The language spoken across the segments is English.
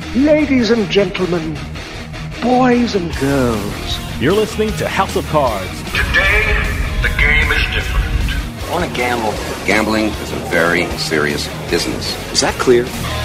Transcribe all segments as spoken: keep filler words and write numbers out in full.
Ladies and gentlemen, boys and girls. You're listening to House of Cards. Today, the game is different. I want to gamble. Gambling is a very serious business. Is that clear?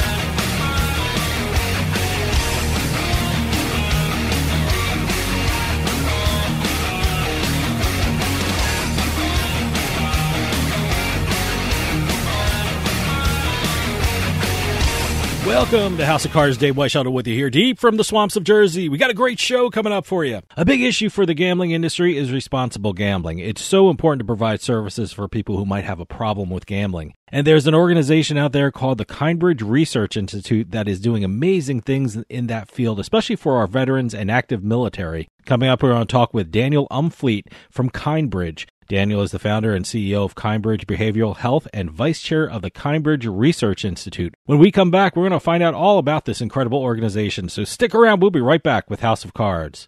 Welcome to House of Cards. Dave Weishuttle with you here, deep from the swamps of Jersey. We got a great show coming up for you. A big issue for the gambling industry is responsible gambling. It's so important to provide services for people who might have a problem with gambling. And there's an organization out there called the Kindbridge Research Institute that is doing amazing things in that field, especially for our veterans and active military. Coming up, we're going to talk with Daniel Umfleet from Kindbridge. Daniel is the founder and C E O of Kindbridge Behavioral Health and vice chair of the Kindbridge Research Institute. When we come back, we're going to find out all about this incredible organization. So stick around. We'll be right back with House of Cards.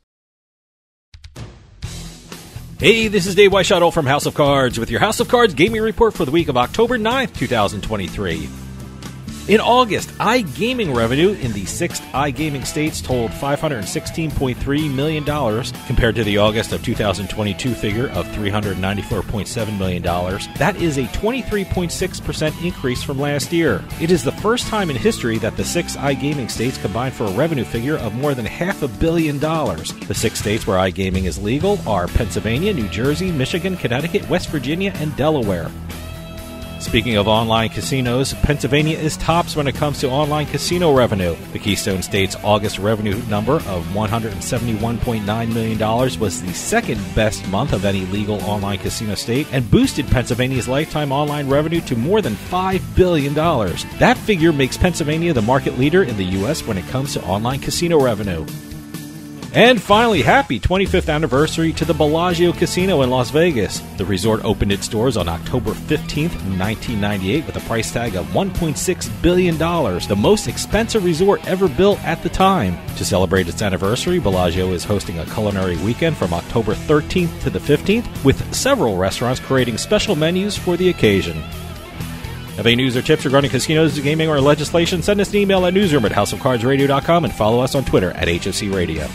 Hey, this is Dave Weishuttle from House of Cards with your House of Cards gaming report for the week of October ninth, twenty twenty-three. In August, iGaming revenue in the six iGaming states totaled five hundred sixteen point three million dollars compared to the August of two thousand twenty-two figure of three hundred ninety-four point seven million dollars. That is a twenty-three point six percent increase from last year. It is the first time in history that the six iGaming states combined for a revenue figure of more than half a billion dollars. The six states where iGaming is legal are Pennsylvania, New Jersey, Michigan, Connecticut, West Virginia, and Delaware. Speaking of online casinos, Pennsylvania is tops when it comes to online casino revenue. The Keystone State's August revenue number of one hundred seventy-one point nine million dollars was the second best month of any legal online casino state and boosted Pennsylvania's lifetime online revenue to more than five billion dollars. That figure makes Pennsylvania the market leader in the U S when it comes to online casino revenue. And finally, happy twenty-fifth anniversary to the Bellagio Casino in Las Vegas. The resort opened its doors on October fifteenth, nineteen ninety-eight with a price tag of one point six billion dollars, the most expensive resort ever built at the time. To celebrate its anniversary, Bellagio is hosting a culinary weekend from October thirteenth to the fifteenth, with several restaurants creating special menus for the occasion. Have any news or tips regarding casinos, gaming, or legislation? Send us an email at newsroom at house of cards radio dot com and follow us on Twitter at H F C Radio.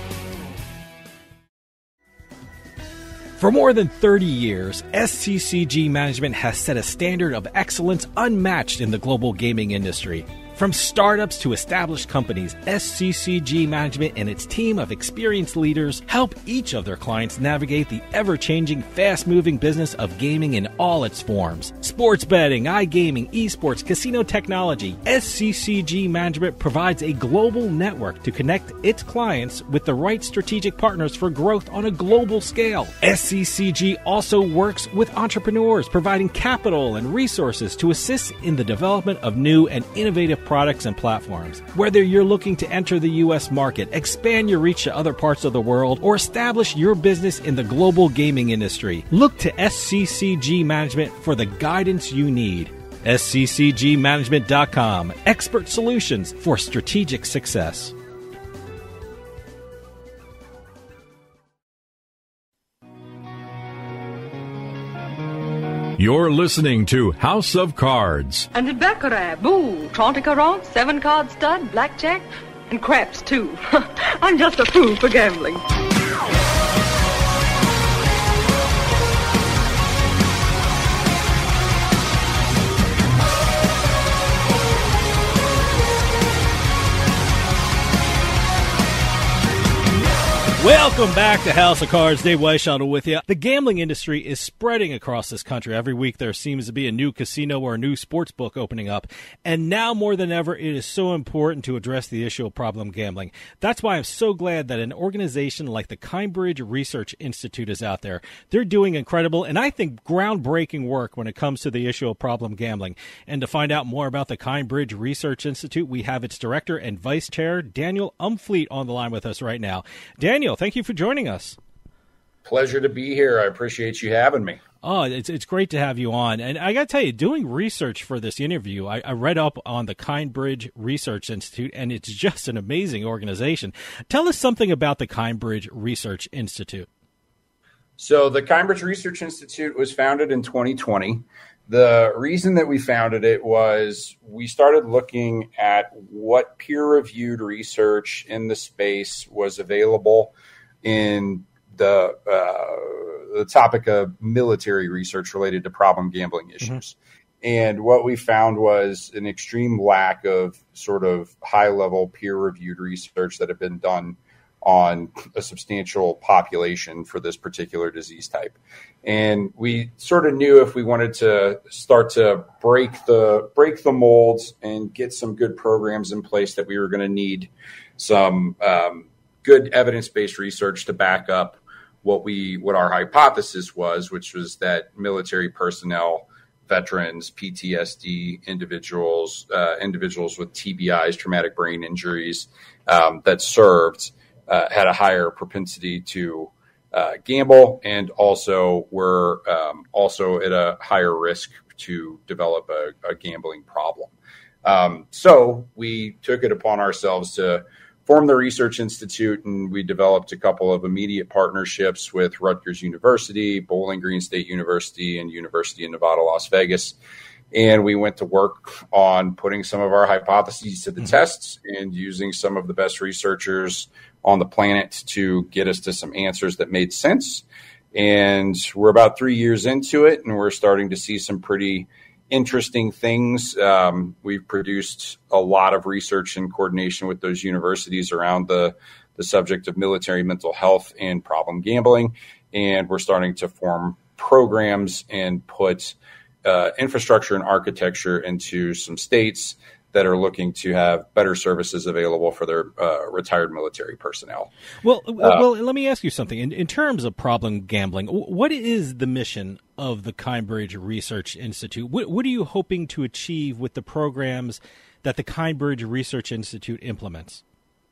For more than thirty years, S C C G Management has set a standard of excellence unmatched in the global gaming industry. From startups to established companies, S C C G Management and its team of experienced leaders help each of their clients navigate the ever-changing, fast-moving business of gaming in all its forms. Sports betting, iGaming, esports, casino technology, S C C G Management provides a global network to connect its clients with the right strategic partners for growth on a global scale. S C C G also works with entrepreneurs, providing capital and resources to assist in the development of new and innovative products and platforms. Whether you're looking to enter the U S market, expand your reach to other parts of the world, or establish your business in the global gaming industry, look to S C C G Management for the guidance you need. S C C G management dot com. Expert solutions for strategic success. You're listening to House of Cards. And in Baccarat, boo, trente quarante, seven card stud, blackjack, and craps too. I'm just a fool for gambling. Welcome back to House of Cards. Dave Weishuttle with you. The gambling industry is spreading across this country. Every week there seems to be a new casino or a new sports book opening up. And now more than ever, it is so important to address the issue of problem gambling. That's why I'm so glad that an organization like the Kindbridge Research Institute is out there. They're doing incredible and I think groundbreaking work when it comes to the issue of problem gambling. And to find out more about the Kindbridge Research Institute, we have its director and vice chair, Daniel Umfleet, on the line with us right now. Daniel, thank you for joining us. Pleasure to be here. I appreciate you having me. Oh, it's it's great to have you on. And I got to tell you, doing research for this interview, I, I read up on the Kindbridge Research Institute, and it's just an amazing organization. Tell us something about the Kindbridge Research Institute. So the Kindbridge Research Institute was founded in twenty twenty. The reason that we founded it was we started looking at what peer-reviewed research in the space was available in the uh, the topic of military research related to problem gambling issues. Mm-hmm. And what we found was an extreme lack of sort of high-level peer-reviewed research that had been done on a substantial population for this particular disease type. And we sort of knew if we wanted to start to break the break the molds and get some good programs in place that we were going to need some um, good evidence-based research to back up what we what our hypothesis was, which was that military personnel, veterans, P T S D individuals, uh, individuals with T B Is, traumatic brain injuries um, that served uh, had a higher propensity to uh, gamble, and also were um, also at a higher risk to develop a, a gambling problem. Um, so we took it upon ourselves to form the Research Institute, and we developed a couple of immediate partnerships with Rutgers University, Bowling Green State University, and University of Nevada, Las Vegas. And we went to work on putting some of our hypotheses to the mm-hmm. tests and using some of the best researchers on the planet to get us to some answers that made sense. And we're about three years into it, and we're starting to see some pretty interesting things. Um, we've produced a lot of research in coordination with those universities around the, the subject of military mental health and problem gambling. And we're starting to form programs and put uh, infrastructure and architecture into some states that are looking to have better services available for their uh, retired military personnel. Well, uh, well, let me ask you something. In, in terms of problem gambling, what is the mission of the Kindbridge Research Institute? What, what are you hoping to achieve with the programs that the Kindbridge Research Institute implements?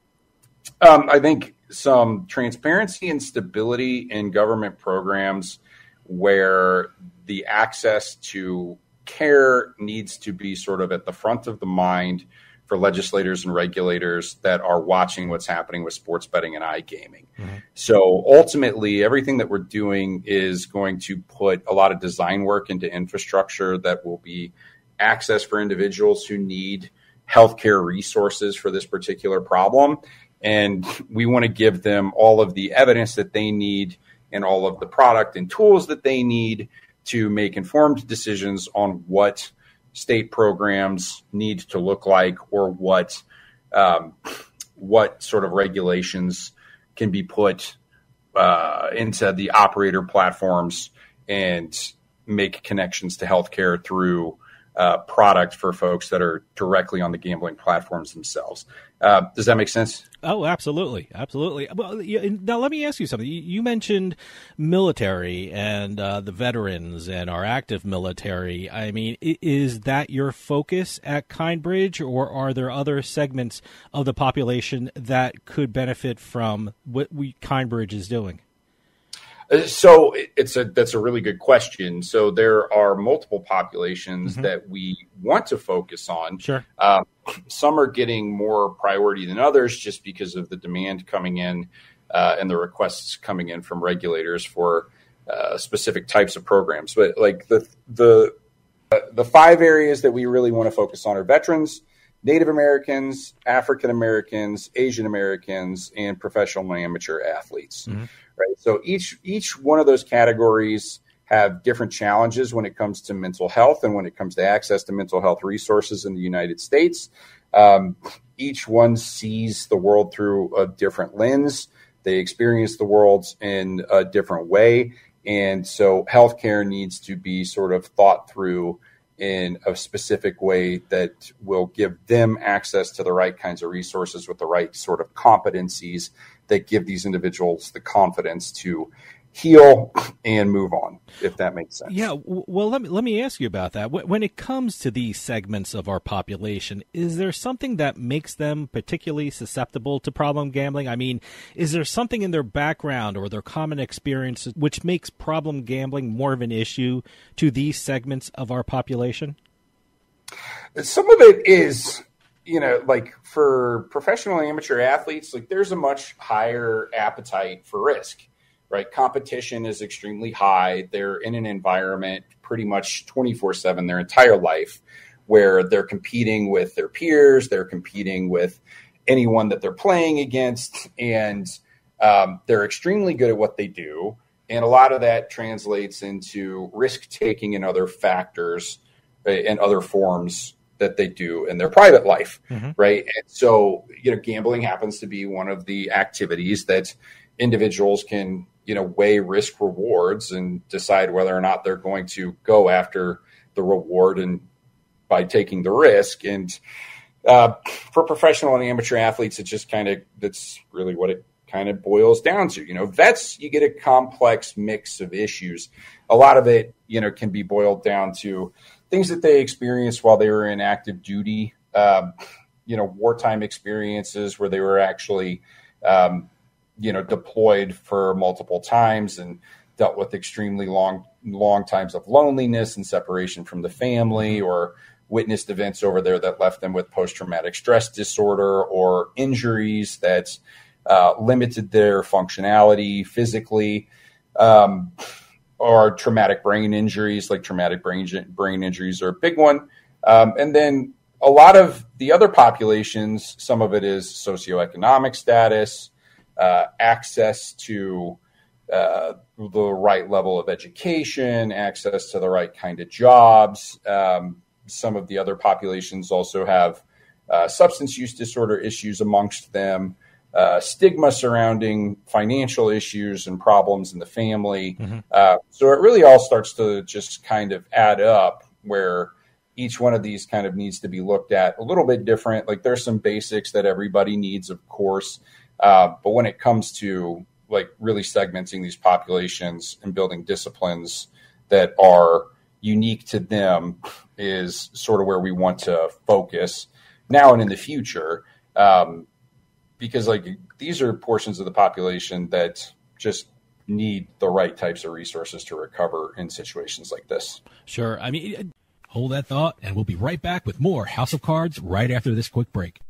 Um, I think some transparency and stability in government programs where the access to care needs to be sort of at the front of the mind for legislators and regulators that are watching what's happening with sports betting and iGaming. Mm-hmm. So ultimately, everything that we're doing is going to put a lot of design work into infrastructure that will be access for individuals who need healthcare resources for this particular problem. And we want to give them all of the evidence that they need and all of the product and tools that they need to make informed decisions on what state programs need to look like, or what um, what sort of regulations can be put uh, into the operator platforms and make connections to healthcare through uh, product for folks that are directly on the gambling platforms themselves. Uh, does that make sense? Oh, absolutely. Absolutely. Well, now let me ask you something. You mentioned military and uh, the veterans and our active military. I mean, is that your focus at Kindbridge, or are there other segments of the population that could benefit from what we Kindbridge is doing? So it's a that's a really good question. So there are multiple populations mm-hmm. that we want to focus on. Sure. Um, some are getting more priority than others just because of the demand coming in uh, and the requests coming in from regulators for uh, specific types of programs. But like the the uh, the five areas that we really want to focus on are veterans, Native Americans, African Americans, Asian Americans, and professional and amateur athletes. Mm-hmm. Right. So each each one of those categories have different challenges when it comes to mental health and when it comes to access to mental health resources in the United States. Um, each one sees the world through a different lens. They experience the world in a different way. And so healthcare needs to be sort of thought through in a specific way that will give them access to the right kinds of resources with the right sort of competencies that give these individuals the confidence to heal and move on, if that makes sense. Yeah, well, let me let me ask you about that. When it comes to these segments of our population, is there something that makes them particularly susceptible to problem gambling? I mean, is there something in their background or their common experiences which makes problem gambling more of an issue to these segments of our population? Some of it is, you know, like for professional and amateur athletes, like there's a much higher appetite for risk. right? Competition is extremely high. They're in an environment pretty much twenty-four seven their entire life where they're competing with their peers, they're competing with anyone that they're playing against, and um, they're extremely good at what they do. And a lot of that translates into risk-taking and other factors uh, and other forms that they do in their private life, mm-hmm. right? And so, you know, gambling happens to be one of the activities that individuals can, you know, weigh risk rewards and decide whether or not they're going to go after the reward and by taking the risk. And uh, for professional and amateur athletes, it's just kind of, that's really what it kind of boils down to. You know, vets, you get a complex mix of issues. A lot of it, you know, can be boiled down to things that they experienced while they were in active duty, um, you know, wartime experiences where they were actually, um, you know, deployed for multiple times and dealt with extremely long, long times of loneliness and separation from the family, or witnessed events over there that left them with post-traumatic stress disorder or injuries that uh, limited their functionality physically, um, or traumatic brain injuries, like traumatic brain brain injuries are a big one. Um, and then a lot of the other populations, some of it is socioeconomic status, uh, access to uh, the right level of education, access to the right kind of jobs. Um, some of the other populations also have uh, substance use disorder issues amongst them, uh, stigma surrounding financial issues and problems in the family. Mm-hmm. Uh, so it really all starts to just kind of add up, where each one of these kind of needs to be looked at a little bit different. Like there's some basics that everybody needs, of course. Uh, but when it comes to like really segmenting these populations and building disciplines that are unique to them is sort of where we want to focus now and in the future. Um, because like these are portions of the population that just need the right types of resources to recover in situations like this. Sure. I mean, hold that thought, and we'll be right back with more House of Cards right after this quick break.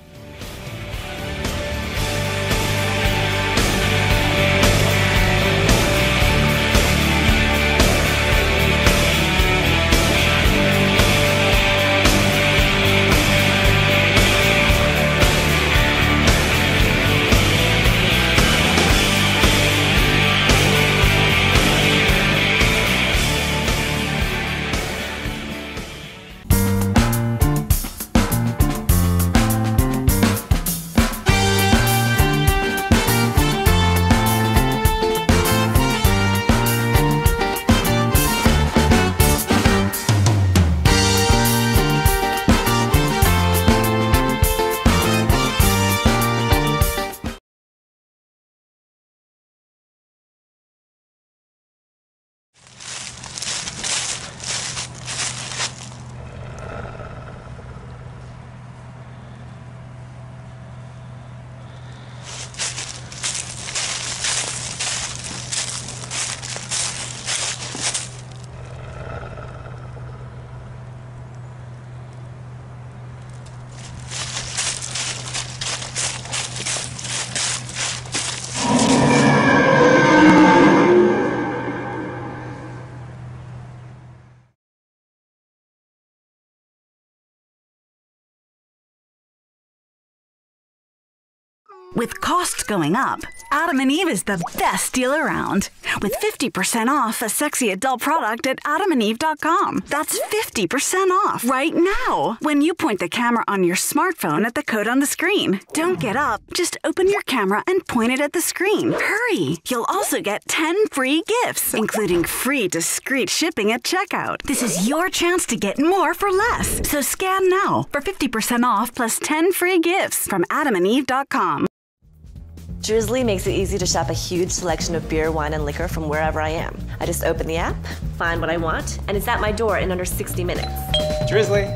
With costs going up, Adam and Eve is the best deal around. With fifty percent off a sexy adult product at adam and eve dot com. That's fifty percent off right now when you point the camera on your smartphone at the code on the screen. Don't get up. Just open your camera and point it at the screen. Hurry! You'll also get ten free gifts, including free discreet shipping at checkout. This is your chance to get more for less. So scan now for fifty percent off plus ten free gifts from adam and eve dot com. Drizzly makes it easy to shop a huge selection of beer, wine, and liquor from wherever I am. I just open the app, find what I want, and it's at my door in under sixty minutes. Drizzly.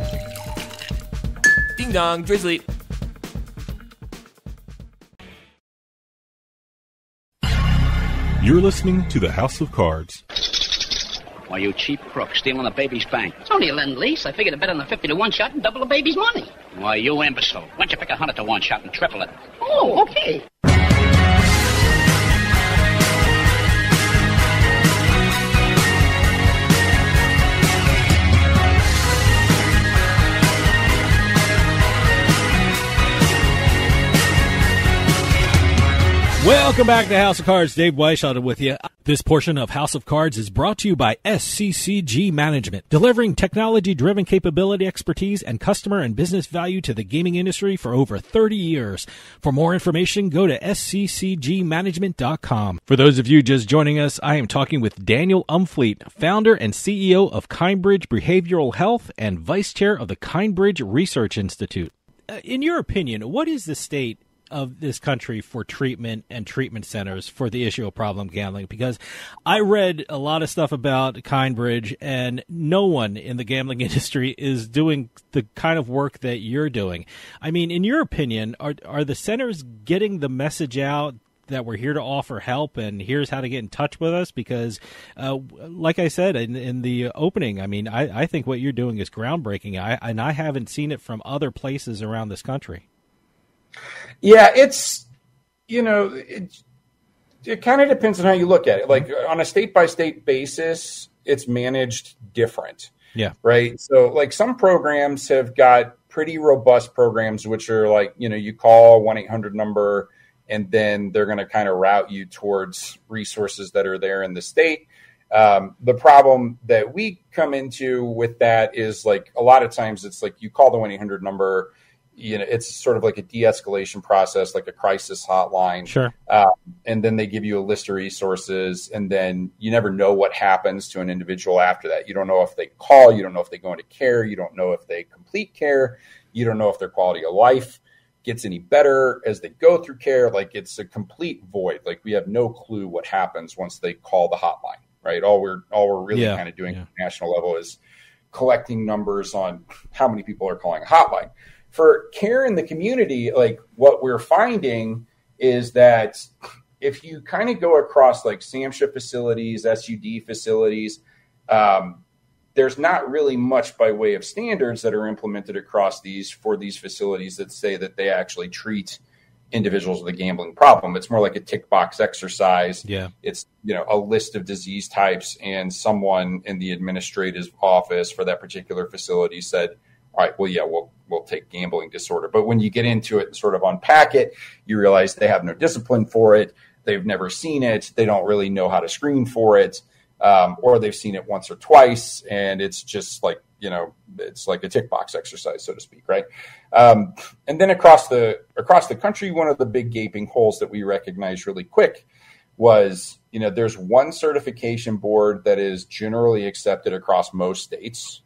Ding dong, Drizzly. You're listening to the House of Cards. Why, you cheap crook, stealing a baby's bank. It's only a lend-lease. I figured to bet on the fifty to one shot and double the baby's money. Why, you imbecile. Why don't you pick a one hundred to one shot and triple it? Oh, okay. Welcome back to House of Cards. Dave Weishaupt with you. This portion of House of Cards is brought to you by S C C G Management, delivering technology-driven capability, expertise, and customer and business value to the gaming industry for over thirty years. For more information, go to S C C G management dot com. For those of you just joining us, I am talking with Daniel Umfleet, founder and C E O of Kindbridge Behavioral Health and vice chair of the Kindbridge Research Institute. Uh, in your opinion, what is the state of this country for treatment and treatment centers for the issue of problem gambling? Because I read a lot of stuff about Kindbridge, and no one in the gambling industry is doing the kind of work that you're doing. I mean, in your opinion, are are the centers getting the message out that we're here to offer help and here's how to get in touch with us? Because uh, like I said in, in the opening, I mean, I, I think what you're doing is groundbreaking, I, and I haven't seen it from other places around this country. Yeah, it's, you know, it, it kind of depends on how you look at it. Like on a state by state basis, it's managed different. Yeah. Right. So like some programs have got pretty robust programs, which are like, you know, you call one eight hundred number and then they're going to kind of route you towards resources that are there in the state. Um, the problem that we come into with that is like a lot of times it's like you call the one eight hundred number. You know, it's sort of like a de-escalation process, like a crisis hotline. Sure. Um, and then they give you a list of resources, and then you never know what happens to an individual after that. You don't know if they call, you don't know if they go into care, you don't know if they complete care, you don't know if their quality of life gets any better as they go through care. Like it's a complete void. Like we have no clue what happens once they call the hotline, right? All we're all we're really yeah. kind of doing yeah. at the national level is collecting numbers on how many people are calling a hotline. For care in the community, like what we're finding is that if you kind of go across like SAMHSA facilities, S U D facilities, um, there's not really much by way of standards that are implemented across these for these facilities that say that they actually treat individuals with a gambling problem. It's more like a tick box exercise. Yeah. It's, you know, a list of disease types, and someone in the administrative office for that particular facility said, all right, well, yeah, we'll we'll take gambling disorder. But when you get into it and sort of unpack it, you realize they have no discipline for it. They've never seen it. They don't really know how to screen for it. Um, or they've seen it once or twice, and it's just like, you know, it's like a tick box exercise, so to speak, right? Um, and then across the across the country, one of the big gaping holes that we recognized really quick was, you know, there's one certification board that is generally accepted across most states.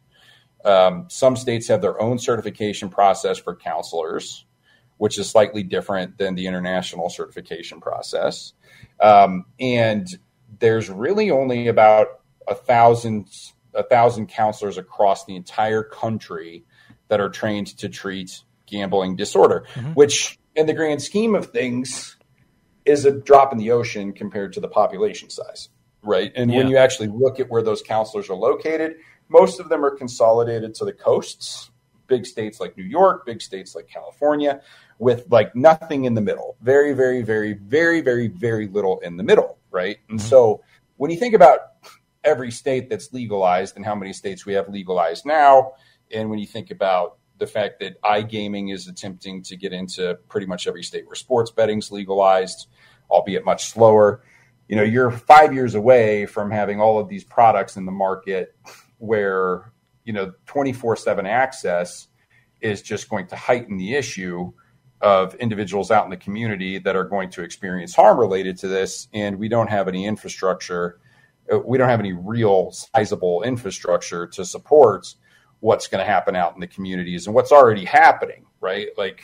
Um, some states have their own certification process for counselors, which is slightly different than the international certification process. Um, and there's really only about a thousand, a thousand counselors across the entire country that are trained to treat gambling disorder, mm-hmm. which in the grand scheme of things is a drop in the ocean compared to the population size, right? And yeah. when you actually look at where those counselors are located, most of them are consolidated to the coasts, big states like New York, big states like California, with like nothing in the middle. Very, very, very, very, very, very little in the middle, right? And mm-hmm. so when you think about every state that's legalized and how many states we have legalized now, and when you think about the fact that iGaming is attempting to get into pretty much every state where sports betting's legalized, albeit much slower, you know, you're five years away from having all of these products in the market where, you know, twenty-four seven access is just going to heighten the issue of individuals out in the community that are going to experience harm related to this. And we don't have any infrastructure. We don't have any real sizable infrastructure to support what's going to happen out in the communities and what's already happening, right? Like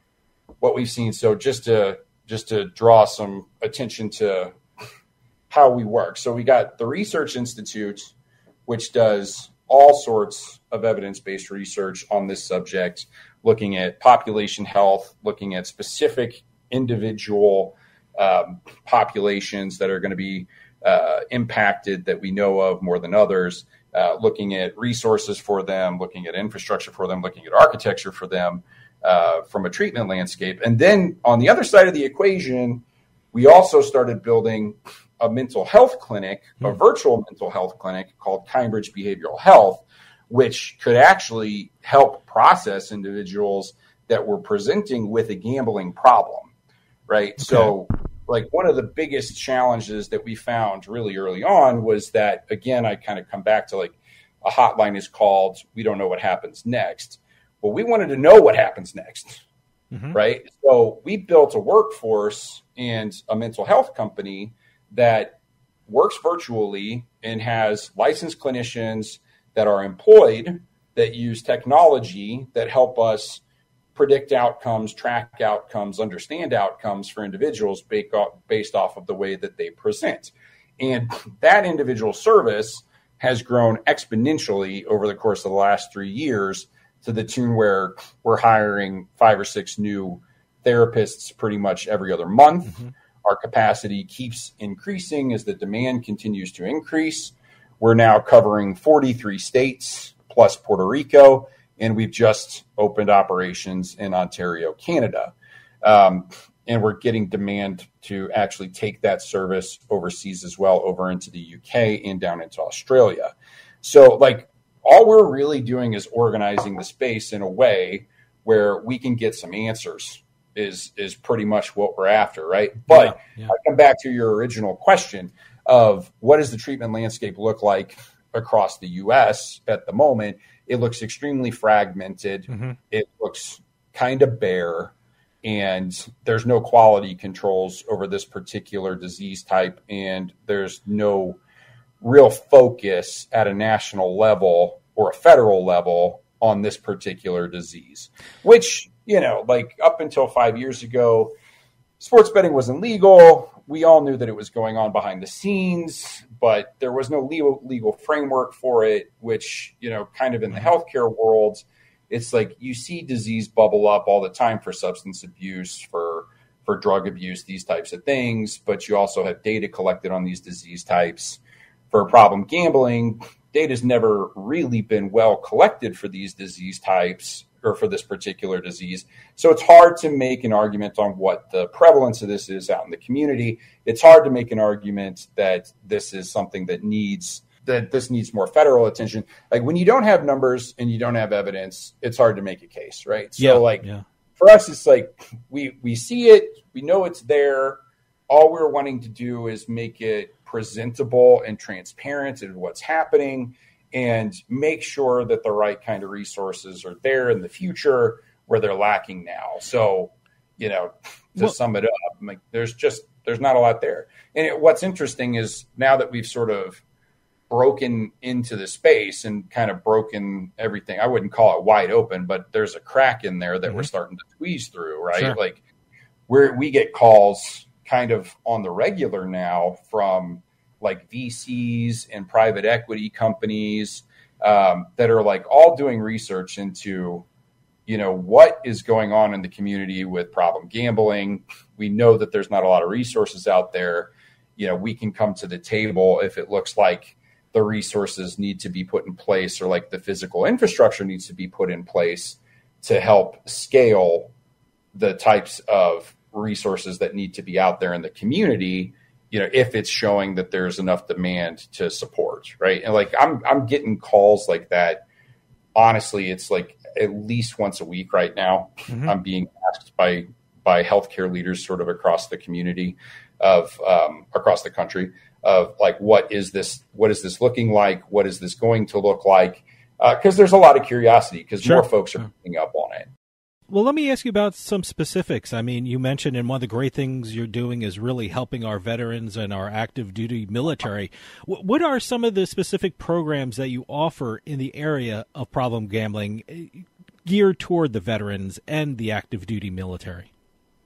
what we've seen. So just to, just to draw some attention to how we work. So we got the Research Institute, which does all sorts of evidence-based research on this subject, looking at population health, looking at specific individual um, populations that are going to be uh, impacted that we know of more than others, uh, looking at resources for them, looking at infrastructure for them, looking at architecture for them uh, from a treatment landscape. And then on the other side of the equation, we also started building a mental health clinic, a virtual mental health clinic called Kindbridge Behavioral Health, which could actually help process individuals that were presenting with a gambling problem, right? Okay. So like one of the biggest challenges that we found really early on was that, again, I kind of come back to like a hotline is called, we don't know what happens next. Well, we wanted to know what happens next, mm-hmm. right? So we built a workforce and a mental health company that works virtually and has licensed clinicians that are employed that use technology that help us predict outcomes, track outcomes, understand outcomes for individuals based off of the way that they present. And that individual service has grown exponentially over the course of the last three years to the tune where we're hiring five or six new therapists pretty much every other month. Mm-hmm. Our capacity keeps increasing as the demand continues to increase. We're now covering forty-three states plus Puerto Rico, and we've just opened operations in Ontario, Canada. Um, and we're getting demand to actually take that service overseas as well, over into the U K and down into Australia. So like all we're really doing is organizing the space in a way where we can get some answers is is pretty much what we're after, right? But yeah, yeah. I come back to your original question of what does the treatment landscape look like across the U S at the moment? It looks extremely fragmented. Mm-hmm. It looks kind of bare, and there's no quality controls over this particular disease type, and there's no real focus at a national level or a federal level on this particular disease, which, you know, like up until five years ago, sports betting wasn't legal. We all knew that it was going on behind the scenes, but there was no legal legal framework for it, which, you know, kind of in the healthcare world, it's like you see disease bubble up all the time for substance abuse, for for drug abuse, these types of things. But you also have data collected on these disease types. For problem gambling, data's never really been well collected for these disease types or for this particular disease. So it's hard to make an argument on what the prevalence of this is out in the community. It's hard to make an argument that this is something that needs that this needs more federal attention. Like when you don't have numbers and you don't have evidence, it's hard to make a case, right? So yeah, like yeah. for us, it's like we we see it, we know it's there. All we're wanting to do is make it presentable and transparent in what's happening, and make sure that the right kind of resources are there in the future where they're lacking now. So, you know, to well, sum it up, like there's just, there's not a lot there. And it, what's interesting is now that we've sort of broken into the space and kind of broken everything, I wouldn't call it wide open, but there's a crack in there that mm-hmm. we're starting to squeeze through, right? Sure. Like where we get calls kind of on the regular now from like V Cs and private equity companies um, that are like all doing research into, you know, what is going on in the community with problem gambling. We know that there's not a lot of resources out there. You know, we can come to the table if it looks like the resources need to be put in place, or like the physical infrastructure needs to be put in place to help scale the types of resources that need to be out there in the community, you know, if it's showing that there's enough demand to support, right? And like I'm I'm getting calls like that. Honestly, it's like at least once a week right now. Mm-hmm. I'm being asked by by healthcare leaders sort of across the community of um, across the country of like, what is this? What is this looking like? What is this going to look like? Because uh, there's a lot of curiosity because sure. more folks are picking up on it. Well, let me ask you about some specifics. I mean, you mentioned, and one of the great things you're doing is really helping our veterans and our active duty military. W- what are some of the specific programs that you offer in the area of problem gambling geared toward the veterans and the active duty military?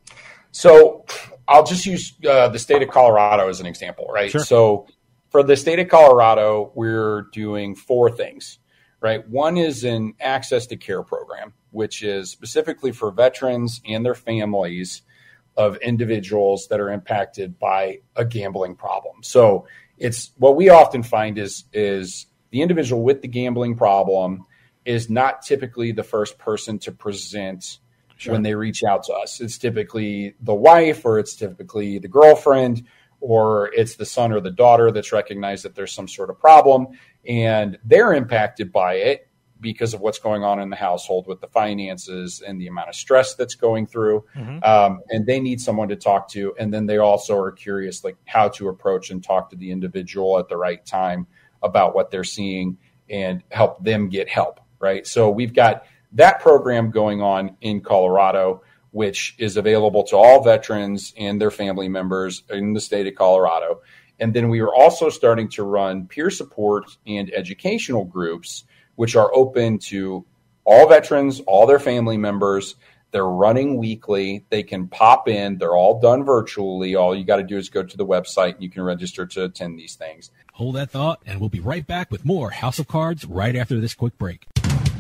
So I'll just use uh, the state of Colorado as an example, right? Sure. So for the state of Colorado, we're doing four things, right? One is an access to care program, which is specifically for veterans and their families of individuals that are impacted by a gambling problem. So it's what we often find is, is the individual with the gambling problem is not typically the first person to present sure. when they reach out to us. It's typically the wife, or it's typically the girlfriend, or it's the son or the daughter that's recognized that there's some sort of problem and they're impacted by it. because of what's going on in the household with the finances and the amount of stress that's going through. Mm-hmm. Um, and they need someone to talk to. And then they also are curious, like how to approach and talk to the individual at the right time about what they're seeing and help them get help. Right. So we've got that program going on in Colorado, which is available to all veterans and their family members in the state of Colorado. And then we are also starting to run peer support and educational groups, which are open to all veterans, all their family members. They're running weekly. They can pop in. They're all done virtually. All you got to do is go to the website and you can register to attend these things. Hold that thought, and we'll be right back with more House of Cards right after this quick break.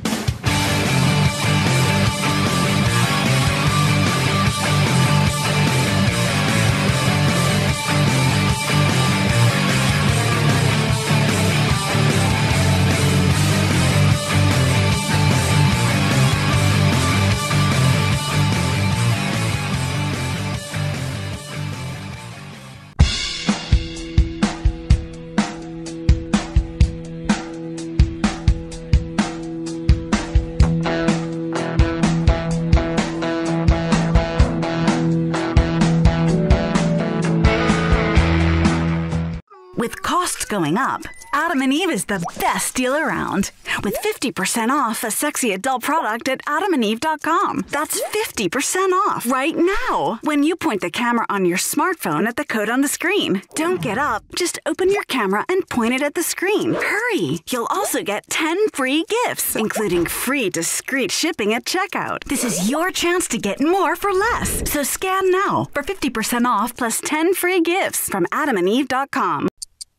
With costs going up, Adam and Eve is the best deal around. With fifty percent off a sexy adult product at adam and eve dot com. That's fifty percent off right now when you point the camera on your smartphone at the code on the screen. Don't get up. Just open your camera and point it at the screen. Hurry! You'll also get ten free gifts, including free discreet shipping at checkout. This is your chance to get more for less. So scan now for fifty percent off plus ten free gifts from adam and eve dot com.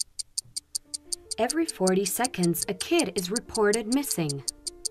Every forty seconds, a kid is reported missing.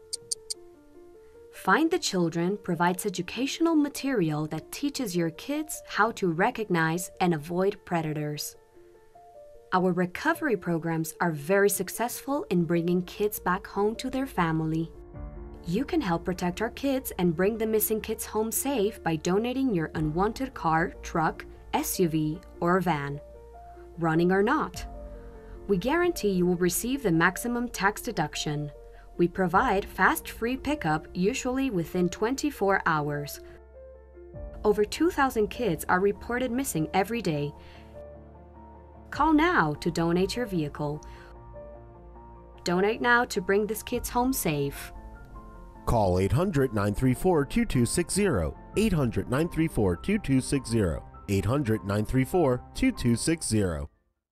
Find the Children provides educational material that teaches your kids how to recognize and avoid predators. Our recovery programs are very successful in bringing kids back home to their family. You can help protect our kids and bring the missing kids home safe by donating your unwanted car, truck, S U V, or van, running or not. We guarantee you will receive the maximum tax deduction. We provide fast free pickup, usually within twenty-four hours. Over two thousand kids are reported missing every day. Call now to donate your vehicle. Donate now to bring these kids home safe. Call eight hundred, nine three four, two two six zero. eight hundred, nine three four, two two six zero. eight hundred, nine three four, two two six zero.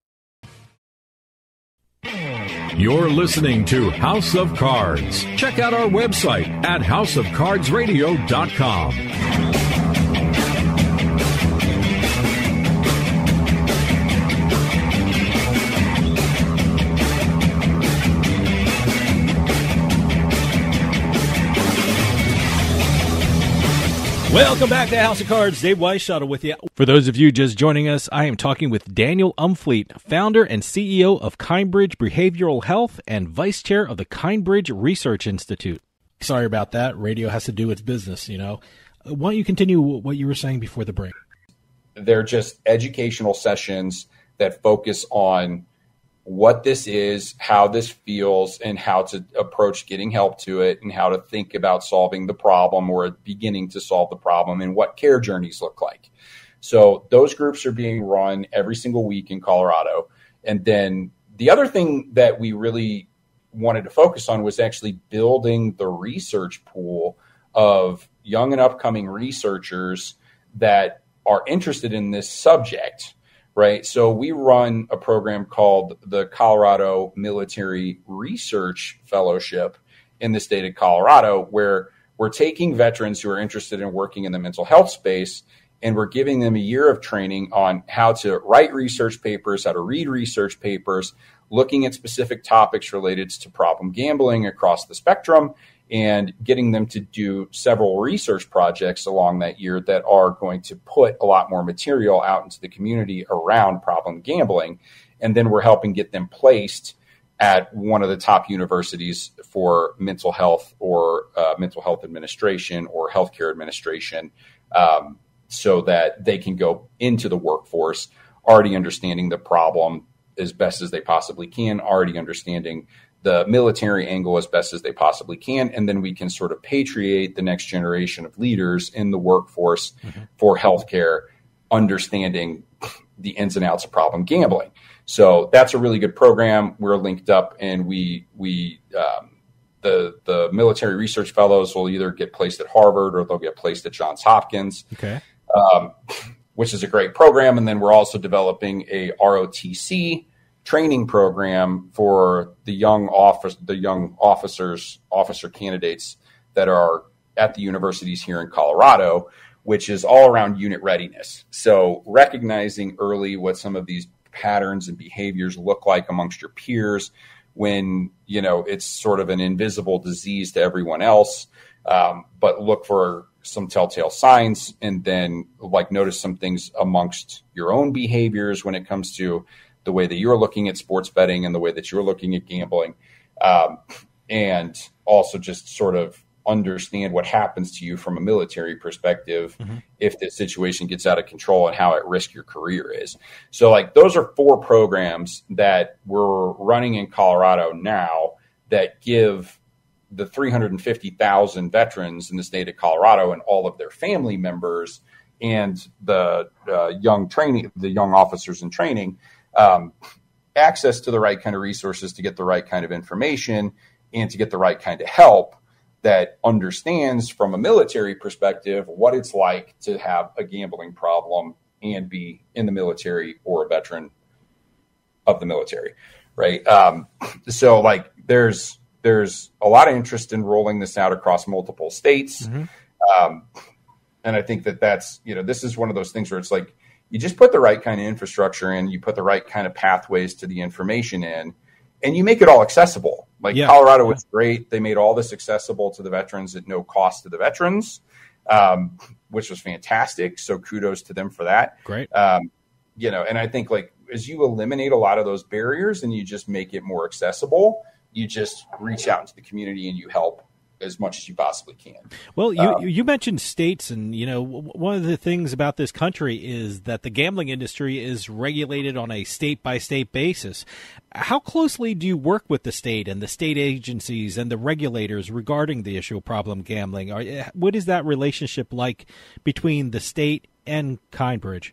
You're listening to House of Cards. Check out our website at house of cards radio dot com. Welcome back to House of Cards. Dave Weishuttle with you. For those of you just joining us, I am talking with Daniel Umfleet, founder and C E O of Kindbridge Behavioral Health and vice chair of the Kindbridge Research Institute. Sorry about that. Radio has to do its business, you know. Why don't you continue what you were saying before the break? They're just educational sessions that focus on what this is, how this feels, and how to approach getting help to it, and how to think about solving the problem or beginning to solve the problem, and what care journeys look like. So those groups are being run every single week in Colorado. And then the other thing that we really wanted to focus on was actually building the research pool of young and upcoming researchers that are interested in this subject. Right. So we run a program called the Colorado Military Research Fellowship in the state of Colorado, where we're taking veterans who are interested in working in the mental health space, and we're giving them a year of training on how to write research papers, how to read research papers, looking at specific topics related to problem gambling across the spectrum, and getting them to do several research projects along that year that are going to put a lot more material out into the community around problem gambling. And then we're helping get them placed at one of the top universities for mental health or uh, mental health administration or healthcare administration, um, so that they can go into the workforce already understanding the problem as best as they possibly can, already understanding the military angle as best as they possibly can. And then we can sort of patriate the next generation of leaders in the workforce mm-hmm. for healthcare, understanding the ins and outs of problem gambling. So that's a really good program. We're linked up, and we, we, um, the, the military research fellows will either get placed at Harvard or they'll get placed at Johns Hopkins, okay. um, which is a great program. And then we're also developing a R O T C training program for the young office, the young officers, officer candidates that are at the universities here in Colorado, which is all around unit readiness. So recognizing early what some of these patterns and behaviors look like amongst your peers when, you know, it's sort of an invisible disease to everyone else, um, but look for some telltale signs, and then like notice some things amongst your own behaviors when it comes to the way that you're looking at sports betting and the way that you're looking at gambling. Um, and also just sort of understand what happens to you from a military perspective mm-hmm. if the situation gets out of control and how at risk your career is. So like those are four programs that we're running in Colorado now that give the three hundred fifty thousand veterans in the state of Colorado and all of their family members and the uh, young training, the young officers in training, um, access to the right kind of resources to get the right kind of information and to get the right kind of help that understands from a military perspective what it's like to have a gambling problem and be in the military or a veteran of the military, right? Um, so like there's there's a lot of interest in rolling this out across multiple states. Mm-hmm. Um, and I think that that's, you know, this is one of those things where it's like, you just put the right kind of infrastructure in, you put the right kind of pathways to the information in, and you make it all accessible. Like yeah. Colorado was great. They made all this accessible to the veterans at no cost to the veterans, um, which was fantastic. So kudos to them for that. Great. Um, you know, and I think like as you eliminate a lot of those barriers and you just make it more accessible, you just reach out into the community and you help as much as you possibly can. Well, you um, you mentioned states, and you know one of the things about this country is that the gambling industry is regulated on a state by state basis. How closely do you work with the state and the state agencies and the regulators regarding the issue of problem gambling? Are, what is that relationship like between the state and Kindbridge?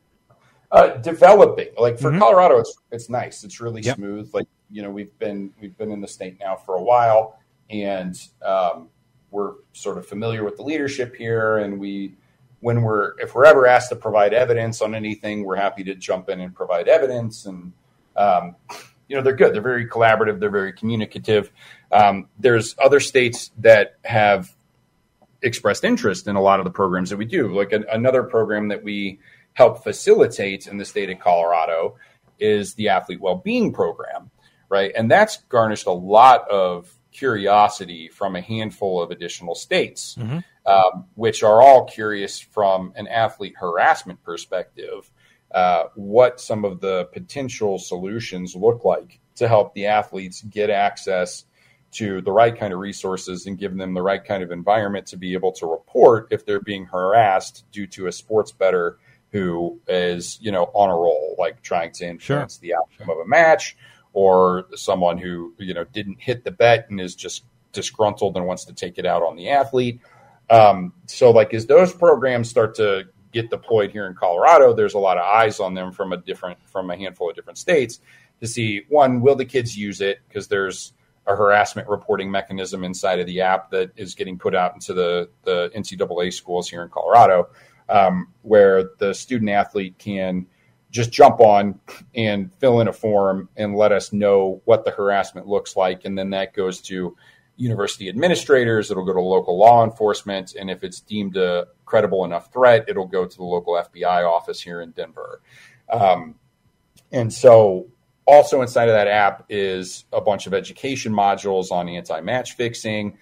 Uh, developing, like for mm-hmm. Colorado, it's it's nice. It's really yep. smooth. Like you know, we've been we've been in the state now for a while. And um, we're sort of familiar with the leadership here. And we, when we're, if we're ever asked to provide evidence on anything, we're happy to jump in and provide evidence. And, um, you know, they're good. They're very collaborative. They're very communicative. Um, there's other states that have expressed interest in a lot of the programs that we do. Like a, another program that we help facilitate in the state of Colorado is the Athlete Wellbeing Program, right? And that's garnished a lot of curiosity from a handful of additional states, mm-hmm. um, which are all curious from an athlete harassment perspective, uh, what some of the potential solutions look like to help the athletes get access to the right kind of resources and give them the right kind of environment to be able to report if they're being harassed due to a sports bettor who is, you know, on a roll, like trying to influence sure. the outcome of a match, or someone who, you know, didn't hit the bet and is just disgruntled and wants to take it out on the athlete. Um, so like as those programs start to get deployed here in Colorado, there's a lot of eyes on them from a different, from a handful of different states to see, one, will the kids use it? Because there's a harassment reporting mechanism inside of the app that is getting put out into the, the N C double A schools here in Colorado, um, where the student athlete can just jump on and fill in a form and let us know what the harassment looks like. And then that goes to university administrators. It'll go to local law enforcement. And if it's deemed a credible enough threat, it'll go to the local F B I office here in Denver. Um, and so also inside of that app is a bunch of education modules on anti-match fixing,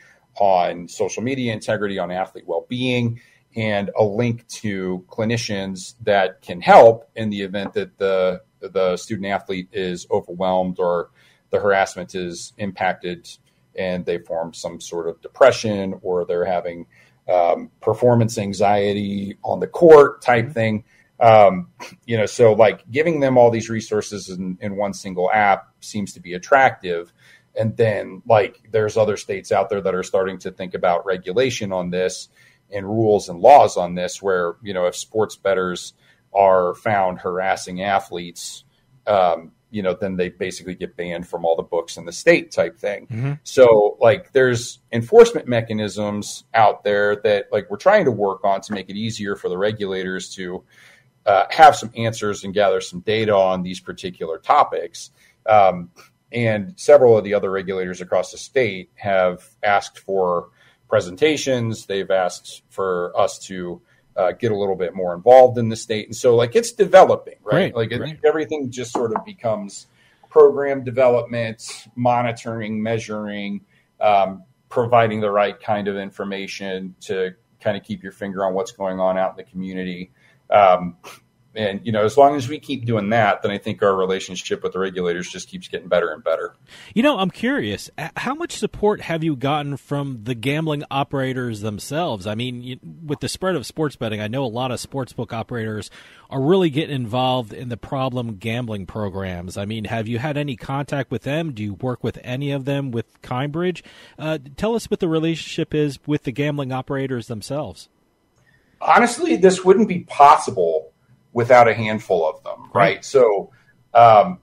on social media integrity, on athlete well-being, and a link to clinicians that can help in the event that the the student athlete is overwhelmed or the harassment is impacted and they form some sort of depression or they're having um, performance anxiety on the court type thing. Um, you know, so like giving them all these resources in, in one single app seems to be attractive. and then like there's other states out there that are starting to think about regulation on this and rules and laws on this, where, you know, if sports bettors are found harassing athletes, um, you know, then they basically get banned from all the books in the state type thing. Mm-hmm. So like there's enforcement mechanisms out there that like we're trying to work on to make it easier for the regulators to uh, have some answers and gather some data on these particular topics. Um, and several of the other regulators across the state have asked for presentations. They've asked for us to uh, get a little bit more involved in the state. And so like it's developing, right? right like it, right. everything just sort of becomes program development, monitoring, measuring, um, providing the right kind of information to kind of keep your finger on what's going on out in the community. Um, And, you know, as long as we keep doing that, then I think our relationship with the regulators just keeps getting better and better. You know, I'm curious, how much support have you gotten from the gambling operators themselves? I mean, you, with the spread of sports betting, I know a lot of sportsbook operators are really getting involved in the problem gambling programs. I mean, have you had any contact with them? Do you work with any of them with Kindbridge? Uh, tell us what the relationship is with the gambling operators themselves. Honestly, this wouldn't be possible without a handful of them, right? right? So um,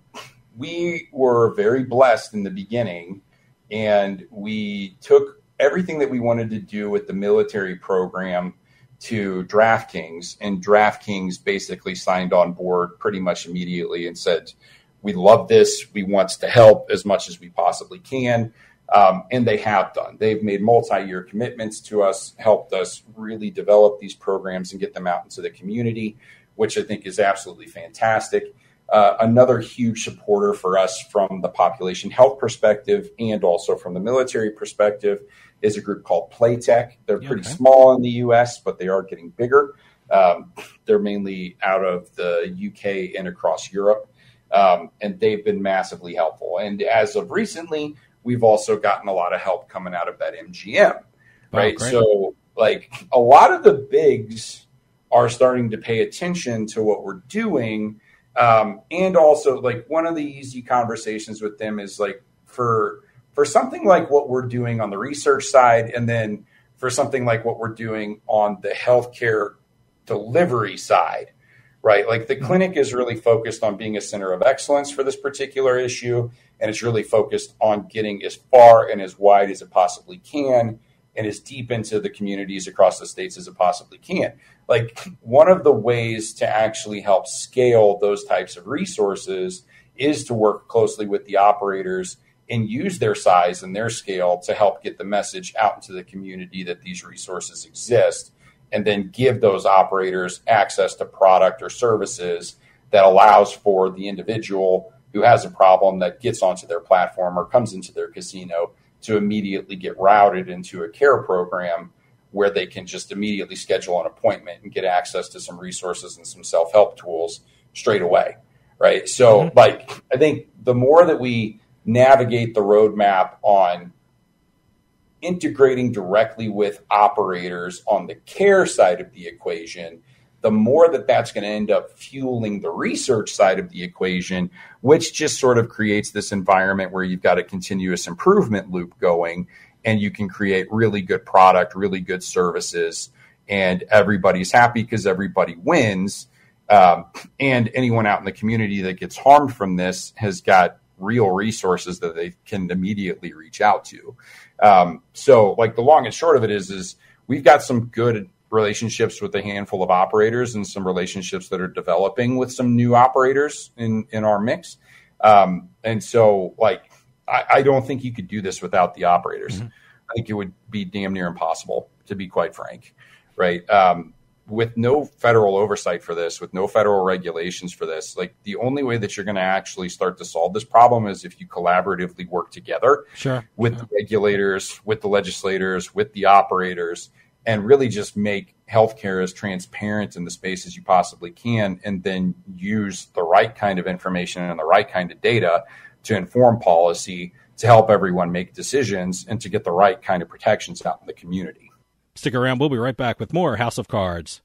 we were very blessed in the beginning, and we took everything that we wanted to do with the military program to DraftKings, and DraftKings basically signed on board pretty much immediately and said, we love this. We want to help as much as we possibly can. Um, and they have done. They've made multi-year commitments to us, helped us really develop these programs and get them out into the community, which I think is absolutely fantastic. Uh, another huge supporter for us from the population health perspective and also from the military perspective is a group called Playtech. They're pretty okay. small in the U S, but they are getting bigger. Um, they're mainly out of the U K and across Europe, um, and they've been massively helpful. And as of recently, we've also gotten a lot of help coming out of BetMGM, right? Oh, so like a lot of the bigs are starting to pay attention to what we're doing. Um, and also like one of the easy conversations with them is like for, for something like what we're doing on the research side, and then for something like what we're doing on the healthcare delivery side, right? Like the clinic is really focused on being a center of excellence for this particular issue. And it's really focused on getting as far and as wide as it possibly can and as deep into the communities across the states as it possibly can. Like one of the ways to actually help scale those types of resources is to work closely with the operators and use their size and their scale to help get the message out into the community that these resources exist, and then give those operators access to product or services that allows for the individual who has a problem that gets onto their platform or comes into their casino to immediately get routed into a care program where they can just immediately schedule an appointment and get access to some resources and some self-help tools straight away, right? So, mm-hmm. like, I think the more that we navigate the roadmap on integrating directly with operators on the care side of the equation, the more that that's going to end up fueling the research side of the equation, which just sort of creates this environment where you've got a continuous improvement loop going, and you can create really good product, really good services, and everybody's happy because everybody wins. Um, and anyone out in the community that gets harmed from this has got real resources that they can immediately reach out to. Um, so like the long and short of it is, is we've got some good relationships with a handful of operators and some relationships that are developing with some new operators in, in our mix. Um, and so like, I, I don't think you could do this without the operators. Mm-hmm. I think it would be damn near impossible, to be quite frank. Right. Um, with no federal oversight for this, with no federal regulations for this, like the only way that you're going to actually start to solve this problem is if you collaboratively work together sure. with sure. the regulators, with the legislators, with the operators, and really just make healthcare as transparent in the space as you possibly can, and then use the right kind of information and the right kind of data to inform policy, to help everyone make decisions, and to get the right kind of protections out in the community. Stick around. We'll be right back with more House of Cards.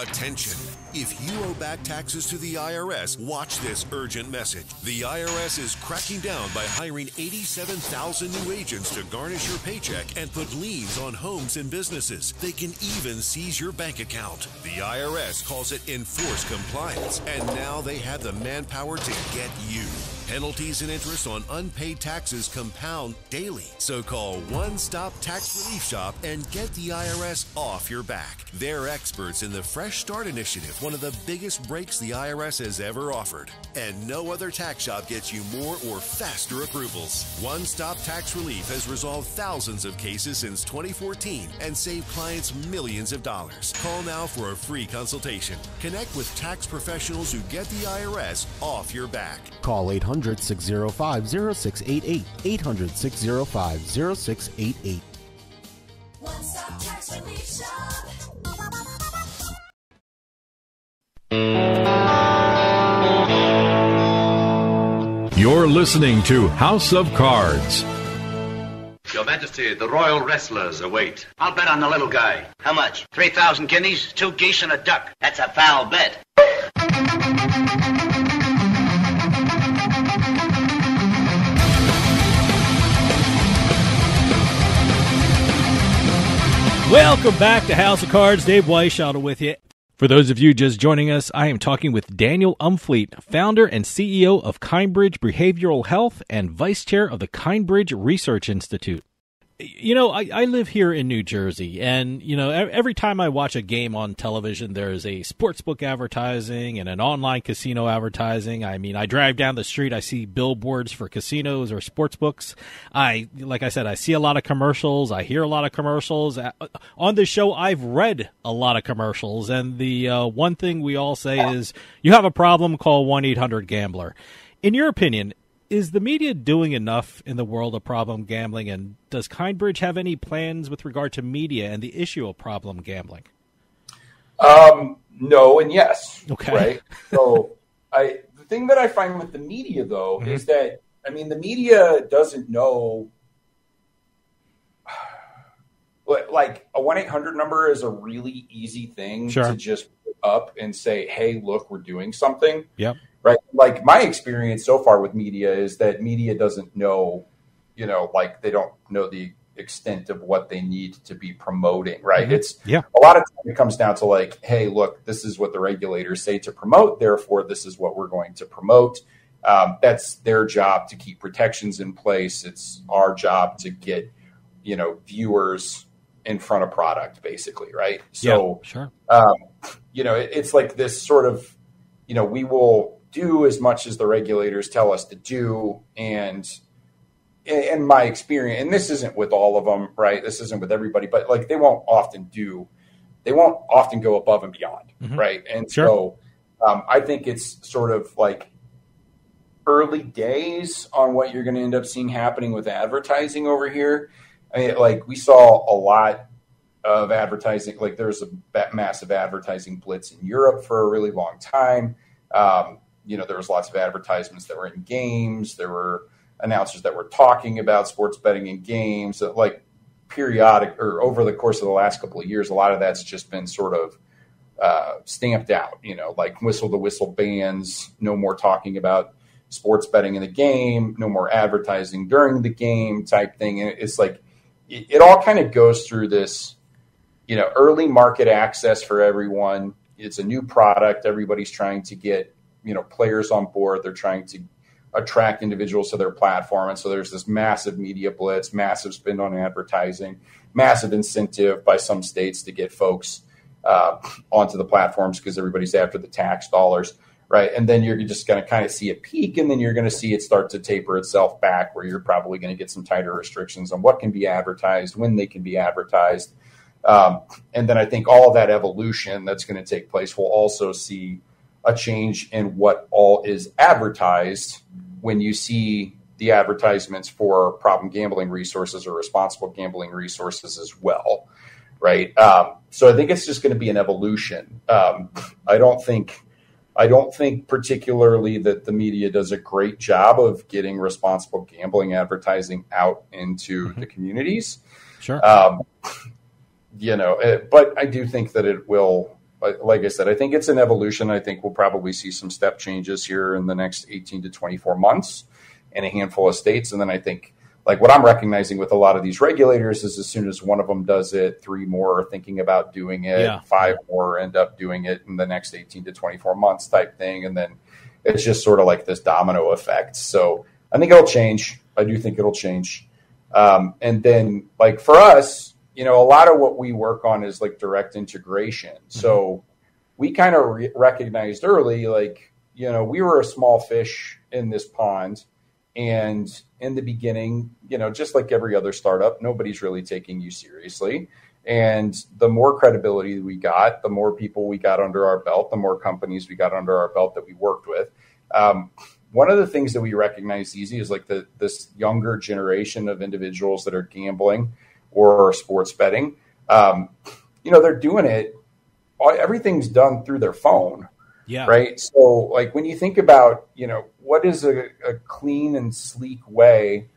Attention. If you owe back taxes to the I R S, watch this urgent message. The I R S is cracking down by hiring eighty-seven thousand new agents to garnish your paycheck and put liens on homes and businesses. They can even seize your bank account. The I R S calls it enforced compliance, and now they have the manpower to get you. Penalties and interest on unpaid taxes compound daily. So call One Stop Tax Relief Shop and get the I R S off your back. They're experts in the Fresh Start Initiative, one of the biggest breaks the I R S has ever offered. And no other tax shop gets you more or faster approvals. One Stop Tax Relief has resolved thousands of cases since twenty fourteen and saved clients millions of dollars. Call now for a free consultation. Connect with tax professionals who get the I R S off your back. Call eight hundred, six oh five, oh six eight eight. eight hundred, six oh five, oh six eight eight. One Stop Tax Relief Shop. You're listening to House of Cards. Your Majesty, the royal wrestlers await. I'll bet on the little guy. How much? Three thousand guineas, two geese, and a duck. That's a foul bet. Welcome back to House of Cards. Dave Weishaupt with you. For those of you just joining us, I am talking with Daniel Umfleet, founder and C E O of Kindbridge Behavioral Health and vice chair of the Kindbridge Research Institute. You know, I, I live here in New Jersey, and, you know, every time I watch a game on television, there's a sportsbook advertising and an online casino advertising. I mean, I drive down the street, I see billboards for casinos or sportsbooks. I, like I said, I see a lot of commercials. I hear a lot of commercials. On this show, I've read a lot of commercials, and the uh, one thing we all say is, you have a problem, call one eight hundred gambler. In your opinion, is the media doing enough in the world of problem gambling, and does Kindbridge have any plans with regard to media and the issue of problem gambling? Um, no and yes. Okay. Right? So I the thing that I find with the media, though, mm-hmm. is that, I mean, the media doesn't know, like, a one eight hundred number is a really easy thing sure. to just put up and say, hey, look, we're doing something. Yep. Right. Like, my experience so far with media is that media doesn't know, you know, like, they don't know the extent of what they need to be promoting. Right. Mm-hmm. It's yeah. a lot of time it comes down to, like, hey, look, this is what the regulators say to promote. Therefore, this is what we're going to promote. Um, that's their job to keep protections in place. It's our job to get, you know, viewers in front of product, basically. Right. So, yeah, sure. um, you know, it, it's like this sort of, you know, we will do as much as the regulators tell us to do. And in my experience, and this isn't with all of them, right? This isn't with everybody, but like, they won't often do, they won't often go above and beyond. Mm-hmm. Right. And sure. so um, I think it's sort of like early days on what you're going to end up seeing happening with advertising over here. I mean, like, we saw a lot of advertising, like, there's a massive advertising blitz in Europe for a really long time. Um, You know, there was lots of advertisements that were in games. There were announcers that were talking about sports betting in games. Like, periodic or over the course of the last couple of years, a lot of that's just been sort of uh, stamped out. You know, like whistle to whistle bans, no more talking about sports betting in the game, no more advertising during the game type thing. And it's like it, it all kind of goes through this, you know, early market access for everyone. It's a new product. Everybody's trying to get, you know, players on board. They're trying to attract individuals to their platform. And so there's this massive media blitz, massive spend on advertising, massive incentive by some states to get folks uh, onto the platforms because everybody's after the tax dollars, right? And then you're just going to kind of see a peak, and then you're going to see it start to taper itself back, where you're probably going to get some tighter restrictions on what can be advertised, when they can be advertised. Um, and then I think all of that evolution that's going to take place will also see a change in what all is advertised when you see the advertisements for problem gambling resources or responsible gambling resources as well, right? Um, so I think it's just going to be an evolution. Um, I don't think, I don't think particularly that the media does a great job of getting responsible gambling advertising out into mm-hmm. the communities. Sure. Um, you know, it, but I do think that it will. like, like I said, I think it's an evolution. I think we'll probably see some step changes here in the next eighteen to twenty-four months in a handful of states. And then I think, like what I'm recognizing with a lot of these regulators is as soon as one of them does it, three more are thinking about doing it, Yeah. five more end up doing it in the next eighteen to twenty-four months type thing. And then it's just sort of like this domino effect. So I think it'll change. I do think it'll change. Um, and then like for us, you know, a lot of what we work on is like direct integration. Mm-hmm. So we kind of re- recognized early, like, you know, we were a small fish in this pond. And in the beginning, you know, just like every other startup, nobody's really taking you seriously. And the more credibility we got, the more people we got under our belt, the more companies we got under our belt that we worked with. Um, one of the things that we recognize easy is like the this younger generation of individuals that are gambling or sports betting. Um, you know, they're doing it. Everything's done through their phone. Yeah. Right. So like when you think about, you know, what is a, a clean and sleek way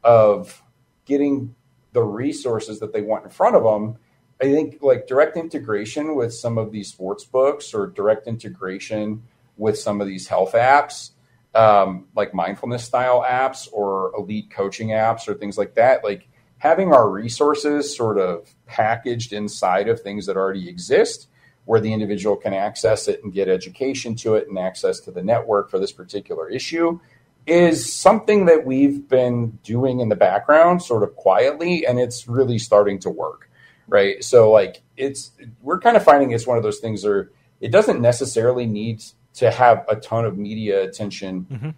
of getting the resources that they want in front of them, I think like direct integration with some of these sports books or direct integration with some of these health apps, um, like mindfulness style apps or elite coaching apps or things like that, like having our resources sort of packaged inside of things that already exist, where the individual can access it and get education to it and access to the network for this particular issue, is something that we've been doing in the background sort of quietly, and it's really starting to work, right? So like it's, we're kind of finding it's one of those things where it doesn't necessarily need to have a ton of media attention mm-hmm.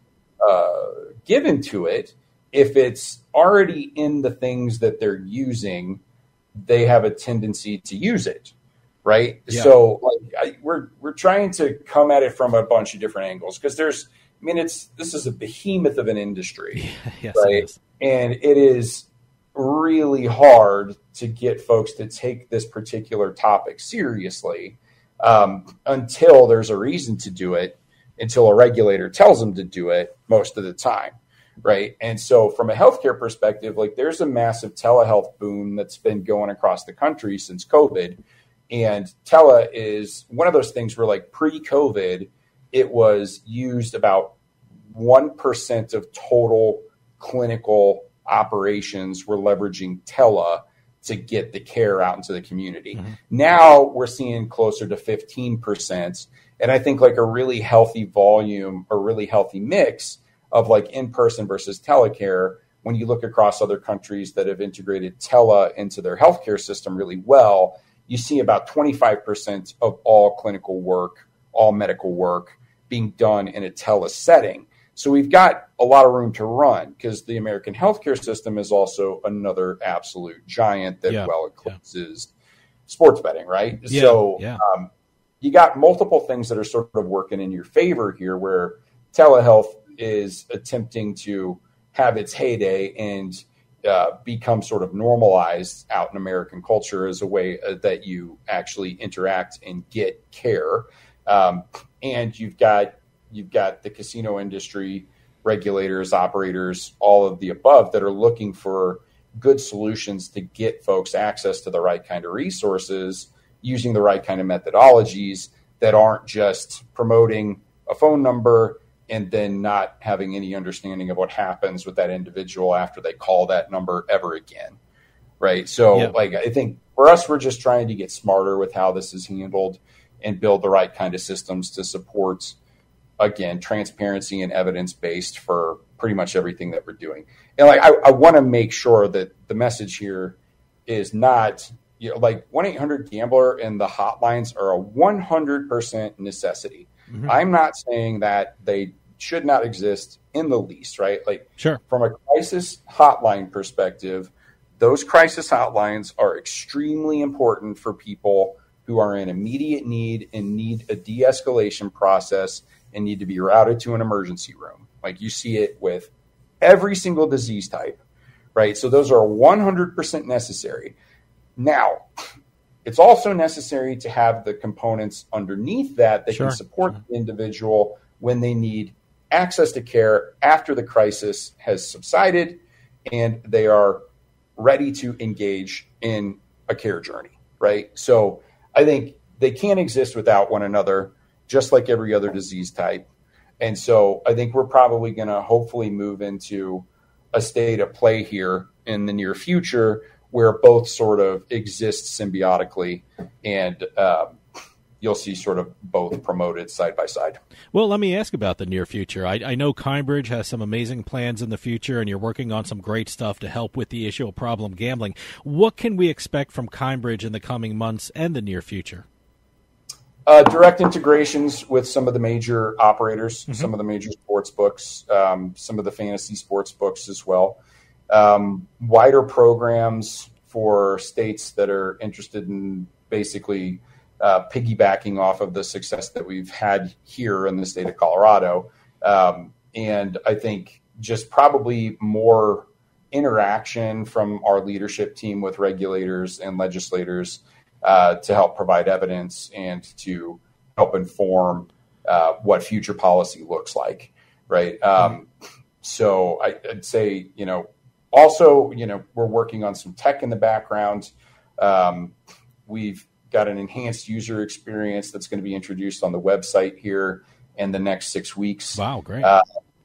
uh, given to it. If it's already in the things that they're using, they have a tendency to use it. Right. Yeah. So like, I, we're we're trying to come at it from a bunch of different angles because there's I mean, it's this is a behemoth of an industry. Yes, right. It is. And it is really hard to get folks to take this particular topic seriously um, until there's a reason to do it, until a regulator tells them to do it most of the time. Right. And so from a healthcare perspective, like there's a massive telehealth boom that's been going across the country since COVID. And tele is one of those things where like pre-COVID, it was used about one percent of total clinical operations were leveraging tele to get the care out into the community. Mm-hmm. Now we're seeing closer to fifteen percent. And I think like a really healthy volume or really healthy mix of like in-person versus telecare, when you look across other countries that have integrated tele into their healthcare system really well, you see about twenty-five percent of all clinical work, all medical work being done in a tele setting. So we've got a lot of room to run because the American healthcare system is also another absolute giant that yeah. well eclipses yeah. sports betting, right? Yeah. So yeah. Um, you got multiple things that are sort of working in your favor here where telehealth is attempting to have its heyday and Uh, become sort of normalized out in American culture as a way uh, that you actually interact and get care. Um, and you've got you've got the casino industry, regulators, operators, all of the above that are looking for good solutions to get folks access to the right kind of resources using the right kind of methodologies that aren't just promoting a phone number and then not having any understanding of what happens with that individual after they call that number ever again. Right. So yeah. like, I think for us, we're just trying to get smarter with how this is handled and build the right kind of systems to support, again, transparency and evidence-based for pretty much everything that we're doing. And like, I, I want to make sure that the message here is not, you know, like one eight hundred gambler and the hotlines are a one hundred percent necessity. Mm-hmm. I'm not saying that they should not exist in the least, right? Like sure. From a crisis hotline perspective, those crisis hotlines are extremely important for people who are in immediate need and need a de-escalation process and need to be routed to an emergency room. Like you see it with every single disease type, right? So those are one hundred percent necessary. Now, it's also necessary to have the components underneath that that sure. can support the individual when they need access to care after the crisis has subsided and they are ready to engage in a care journey, right? So I think they can't exist without one another, just like every other disease type. And so I think we're probably going to hopefully move into a state of play here in the near future where both sort of exist symbiotically, and um, you'll see sort of both promoted side by side. Well, let me ask about the near future. I, I know Kindbridge has some amazing plans in the future, and you're working on some great stuff to help with the issue of problem gambling. What can we expect from Kindbridge in the coming months and the near future? Uh, direct integrations with some of the major operators, mm-hmm. some of the major sports books, um, some of the fantasy sports books as well. Um, wider programs for states that are interested in basically uh, piggybacking off of the success that we've had here in the state of Colorado. Um, and I think just probably more interaction from our leadership team with regulators and legislators uh, to help provide evidence and to help inform uh, what future policy looks like, right? Um, so I, I'd say, you know, also, you know, we're working on some tech in the background. Um, we've got an enhanced user experience that's going to be introduced on the website here in the next six weeks. Wow, great. Uh,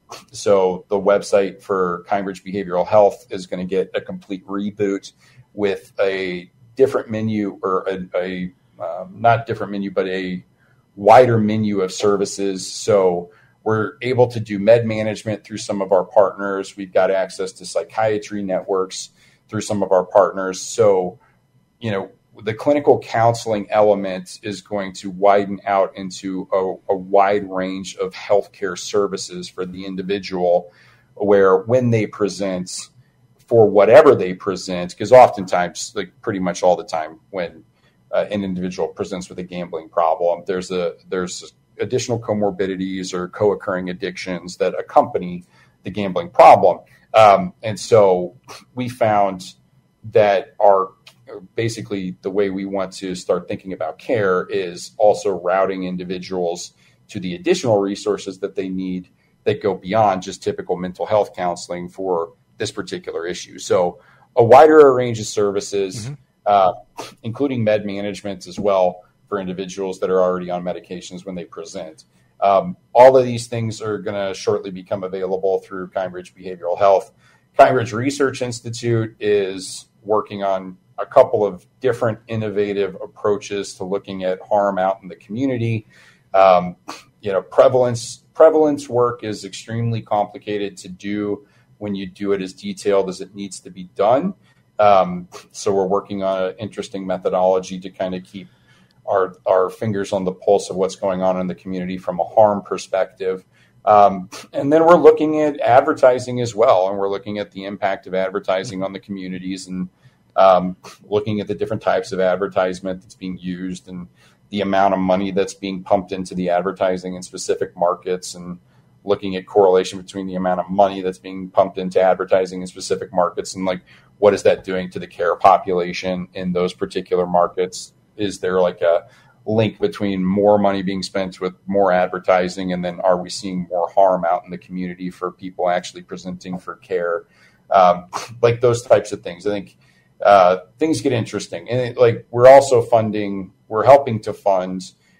so the website for Kindbridge Behavioral Health is going to get a complete reboot with a different menu, or a, a um, not different menu, but a wider menu of services. So we're able to do med management through some of our partners. We've got access to psychiatry networks through some of our partners. So, you know, the clinical counseling element is going to widen out into a, a wide range of healthcare services for the individual, where when they present for whatever they present, because oftentimes, like pretty much all the time, when uh, an individual presents with a gambling problem, there's a there's additional comorbidities or co-occurring addictions that accompany the gambling problem. Um, and so we found that our basically the way we want to start thinking about care is also routing individuals to the additional resources that they need that go beyond just typical mental health counseling for this particular issue. So a wider range of services, mm-hmm. uh, including med management as well, for individuals that are already on medications when they present. Um, all of these things are going to shortly become available through Kindbridge Behavioral Health. Kindbridge Research Institute is working on a couple of different innovative approaches to looking at harm out in the community. Um, you know, prevalence prevalence work is extremely complicated to do when you do it as detailed as it needs to be done. Um, so we're working on an interesting methodology to kind of keep our our fingers on the pulse of what's going on in the community from a harm perspective. Um, and then we're looking at advertising as well. And we're looking at the impact of advertising on the communities, and um, looking at the different types of advertisement that's being used and the amount of money that's being pumped into the advertising in specific markets, and looking at correlation between the amount of money that's being pumped into advertising in specific markets and like, what is that doing to the care population in those particular markets? Is there like a link between more money being spent with more advertising, and then are we seeing more harm out in the community for people actually presenting for care? Um, like those types of things. I think uh, things get interesting. And it, like we're also funding, we're helping to fund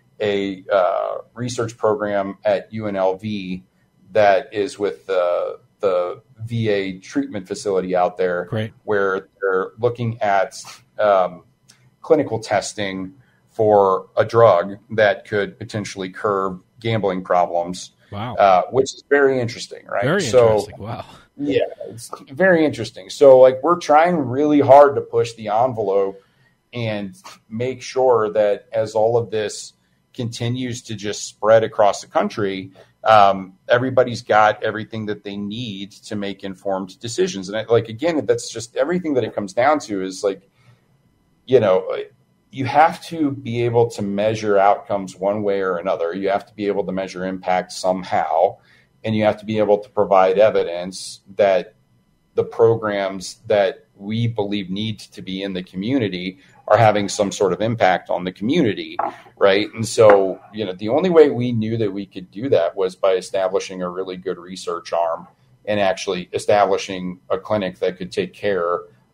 a uh, research program at U N L V that is with the, the V A treatment facility out there. Great. Where they're looking at um, clinical testing for a drug that could potentially curb gambling problems. Wow. Uh, which is very interesting, right? Very so, interesting. Wow. Yeah, it's very interesting. So like we're trying really hard to push the envelope and make sure that as all of this continues to just spread across the country, um, everybody's got everything that they need to make informed decisions. And I, like, again, that's just everything that it comes down to is like, you know, you have to be able to measure outcomes one way or another. You have to be able to measure impact somehow, and you have to be able to provide evidence that the programs that we believe need to be in the community are having some sort of impact on the community, right? And so, you know, the only way we knew that we could do that was by establishing a really good research arm and actually establishing a clinic that could take care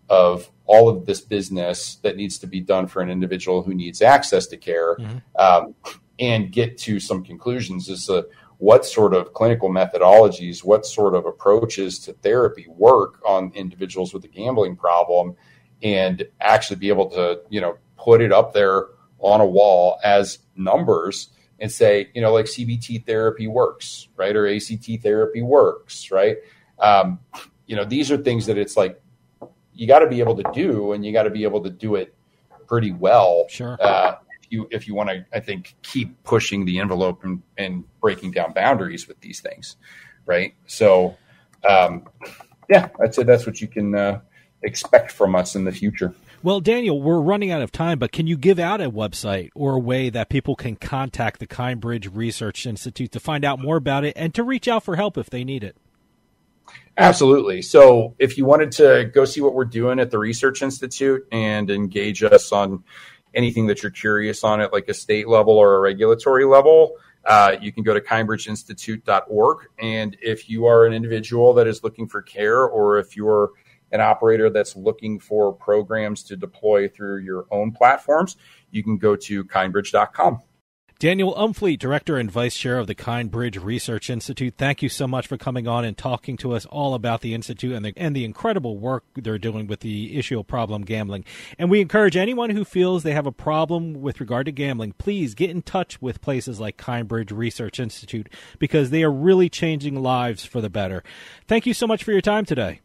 of all of this business that needs to be done for an individual who needs access to care, mm-hmm. um, and get to some conclusions as to what sort of clinical methodologies, what sort of approaches to therapy work on individuals with a gambling problem, and actually be able to, you know, put it up there on a wall as numbers and say, you know, like C B T therapy works, right? Or A C T therapy works, right? Um, you know, these are things that it's like, you got to be able to do, and you got to be able to do it pretty well. Sure. Uh, if you, if you want to, I think, keep pushing the envelope and, and breaking down boundaries with these things. Right. So, um, yeah, I'd say that's what you can uh, expect from us in the future. Well, Daniel, we're running out of time, but can you give out a website or a way that people can contact the Kindbridge Research Institute to find out more about it and to reach out for help if they need it? Absolutely. So if you wanted to go see what we're doing at the Research Institute and engage us on anything that you're curious on at like a state level or a regulatory level, uh, you can go to kindbridge institute dot org. And if you are an individual that is looking for care, or if you're an operator that's looking for programs to deploy through your own platforms, you can go to kindbridge dot com. Daniel Umfleet, Director and Vice Chair of the Kindbridge Research Institute, thank you so much for coming on and talking to us all about the Institute and the, and the incredible work they're doing with the issue of problem gambling. And we encourage anyone who feels they have a problem with regard to gambling, please get in touch with places like Kindbridge Research Institute, because they are really changing lives for the better. Thank you so much for your time today.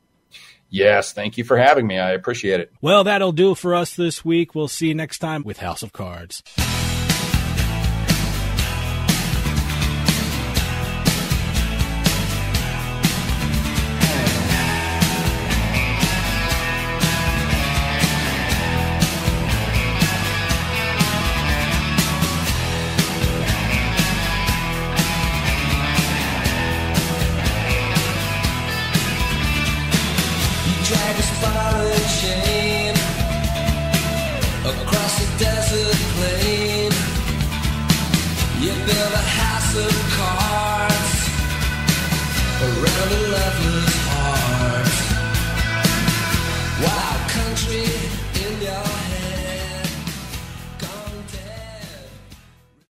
Yes, thank you for having me. I appreciate it. Well, that'll do it for us this week. We'll see you next time with House of Cards. Wow.